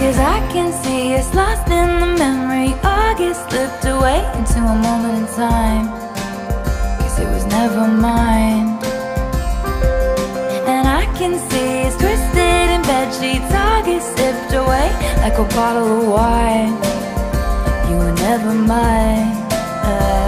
'Cause I can see it's lost in the memory. August slipped away into a moment in time, 'cause it was never mine. And I can see it's twisted in bedsheets. August sipped away like a bottle of wine. You were never mine.